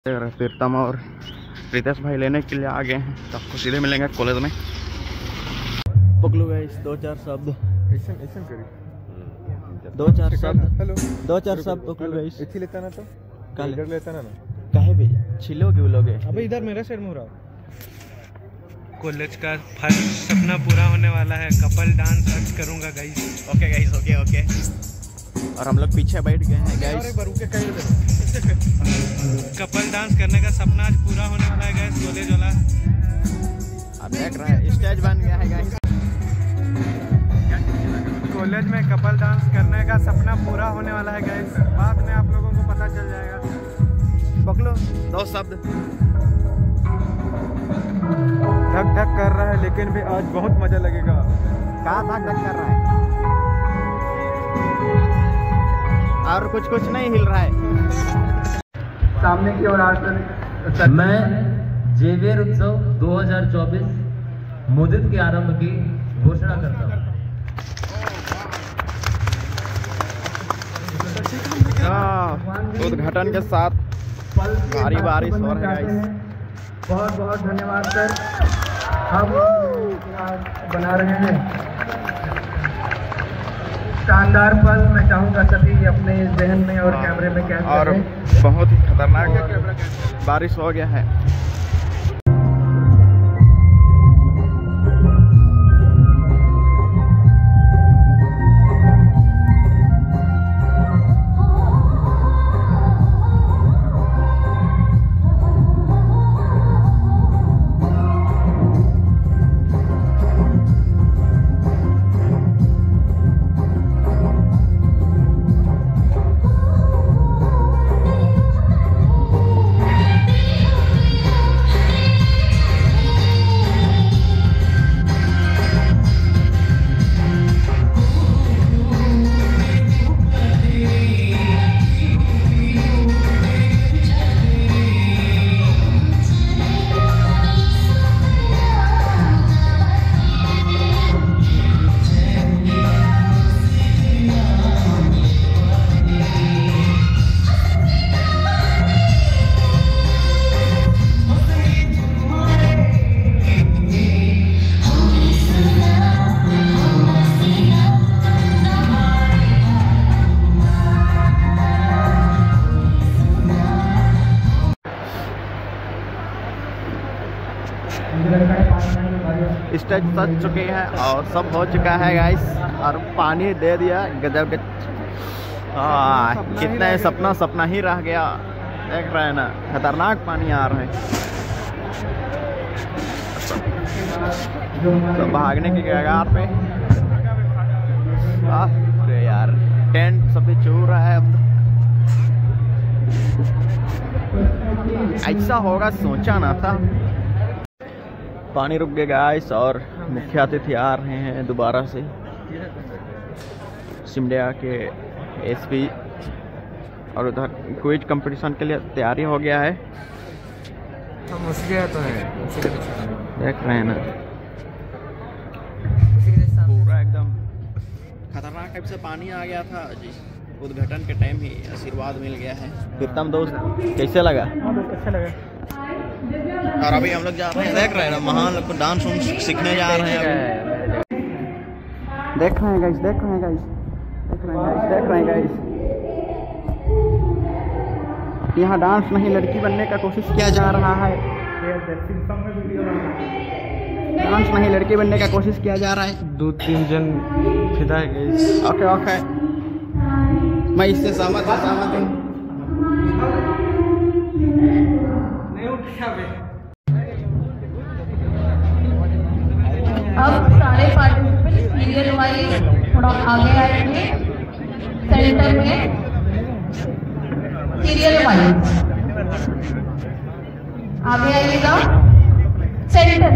तीर्थम और रितेश भाई लेने के लिए आ गए हैं, तो आपको सीधे मिलेंगे कॉलेज में। पकड़ो गाइस, दो चार शब्द दो चार शब्द पकड़ो गाइस। इसी लेता ना तो कल इधर लेता ना काहे भी छिलोगे बोलोगे। अबे इधर मेरा साइड में रहा। कॉलेज का फर्स्ट सपना पूरा होने वाला है, कपल डांस आज करूंगा गाइस। Okay guys, okay. और हम लोग पीछे बैठ गए हैं गाइस। कपल डांस करने का सपना आज पूरा होने वाला है गाइस। कॉलेज वाला आप देख रहे हैं स्टेज बन गया है गाइस। कॉलेज में कपल डांस करने का सपना पूरा होने वाला है गाइस। बाद में आप लोगों को पता चल जाएगा। पकड़ो दो शब्द। धक धक कर रहा है लेकिन भी आज बहुत मजा लगेगा। कहाँ धक धक कर रहा है और कुछ नहीं हिल रहा है। सामने की ओर आकर मैं जेवियर उत्सव 2024 मुदित के आरंभ की घोषणा करता हूँ। उद्घाटन के साथ भारी बारिश हो रही है गाइस। बहुत बहुत धन्यवाद सर, हम बना रहे हैं शानदार पल। मैं चाहूँगा सभी अपने जहन में और कैमरे में कैद करें। और बहुत ही खतरनाक बारिश हो गया है। स्टेज सज चुके हैं और सब हो चुका है गाइस। और पानी दे दिया गजब के। कितना सपना ही रह गया। देख रहे हैं ना, खतरनाक पानी आ रहा है। तो भागने की कगार पे। तो यार टेंट सभी चूर रहा है। अब ऐसा होगा सोचा ना था। पानी रुक गया गाइस और मुख्य अतिथि आ रहे हैं दोबारा से। सिमडिया के एसपी और उधर क्विज कंपटीशन के लिए तैयारी हो गया है। हम उसके तो हैं, देख रहे हैं ना, पूरा एकदम खतरनाक टाइप से पानी आ गया था जी। उद्घाटन के टाइम ही आशीर्वाद मिल गया है। प्रीतम दोस्त कैसे लगा? अच्छा लगा। और अभी हम लोग जा रहे हैं, देख रहे हैं ना, महान लोग को डांस सीखने जा रहे हैं। देख रहे हैं गाइस। यहाँ डांस नहीं लड़की बनने का कोशिश किया जा रहा है। डांस नहीं लड़की बनने का कोशिश किया जा रहा है। 2-3 जन फिदा है गाइस। ओके मैं इससे सहमत हूँ। अब सारे पार्टिसिपेंट सीरियल वाइज थोड़ा आगे आएंगे सेंटर में। सीरियल वाइज आगे आइएगा। सेंटर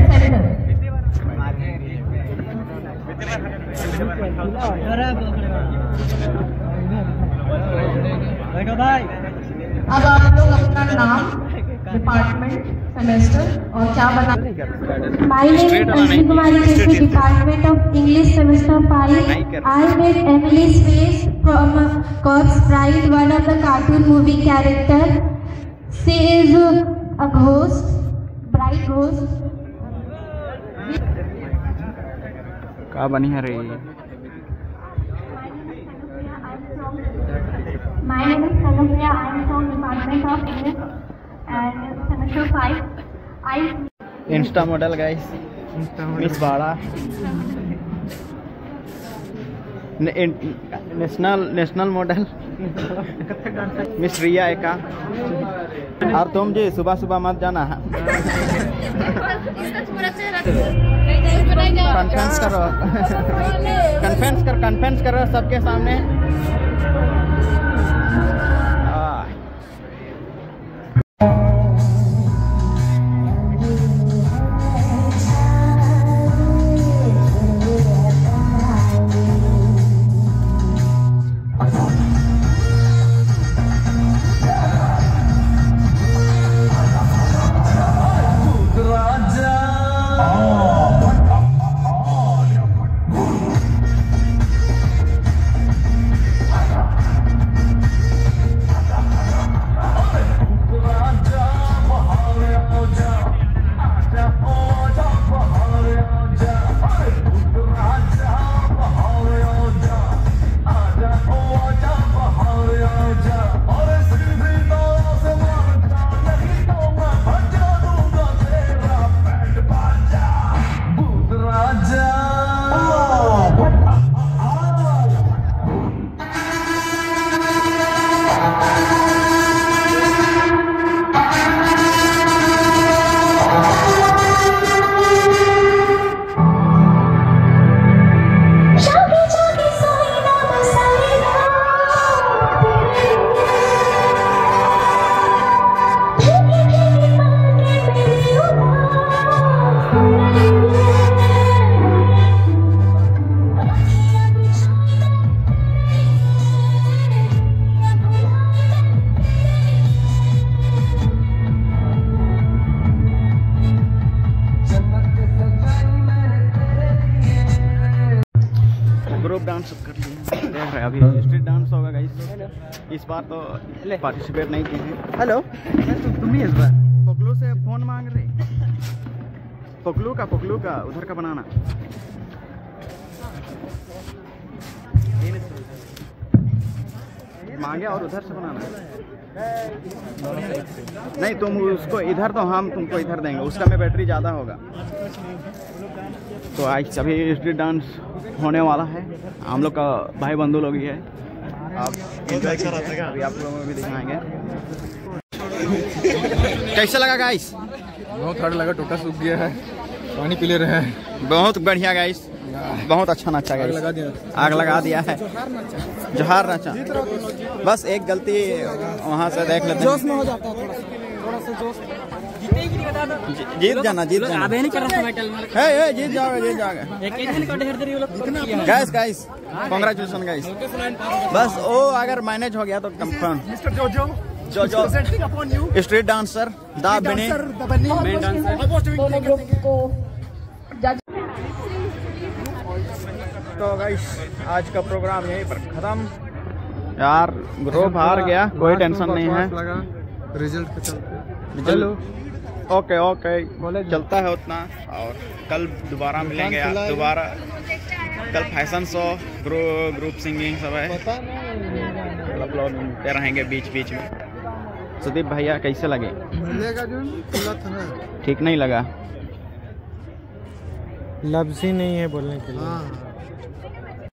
अब आप लोग अपना नाम, डिपार्टमेंट, सेमेस्टर और क्या बना। My name is Anshul Kumari Keshri, Department of English Semester 5. I made Emily's face from Corpse Bride, one of the cartoon movie character. She is a ghost, bright ghost. क्या बनी है रे? My name is Kanupriya. I am from Department of English and semester 5. Insta model guys, miss बाड़ा, national model miss Riya Ekka. और तुम जी सुबह सुबह मत जाना है, कन्फ्रेंस करो सबके सामने। ग्रुप डांस कर लिए, देख रहे हैं अभी स्ट्रीट डांस होगा गाइस। इस बार तो पार्टिसिपेट नहीं किए हैं। हेलो, तुम ही इस बार पगलू से फोन मांग रहे? पगलू का उधर का बनाना। मांगे और उधर से बनाना। नहीं, तुम उसको इधर तो हम तुमको इधर देंगे, उसका में बैटरी ज़्यादा होगा। तो आज सभी स्ट्रीट डांस होने वाला है, हम लोग का भाई बंधु लोग ही है। आप एंजॉय कर रहे हैं, अभी आप लोगों को भी दिखाएंगे। कैसा लगा गाइस? बहुत हड़ लगा, टोटा सूख गया है, पानी पी ले रहे हैं। बहुत बढ़िया गाइस, बहुत अच्छा नाचा गाइस, आग लगा दिया है, जोहार नाचा। बस एक गलती वहाँ से देख लेते हैं, जोश में हो जाता है थोड़ा सा जोश। जीत जाना जीत जाओगे गाइस। Congratulation guys. बस वो अगर मैनेज हो गया तो कंफर्म। जो स्ट्रीट डांसर द बनी मेन डांसर। तो गाइस आज का प्रोग्राम यहीं पर खत्म। यार ग्रुप हार गया, कोई टेंशन नहीं है, रिजल्ट के चलते। हेलो, ओके चलता है उतना। और कल दोबारा मिलेंगे, दोबारा कल फैशन शो, ग्रुप सिंगिंग सब है, अपलोड मिलते रहेंगे बीच में। सुदीप भैया कैसे लगे? ठीक नहीं लगा, लफ्ज़ ही नहीं है बोलने के लिए।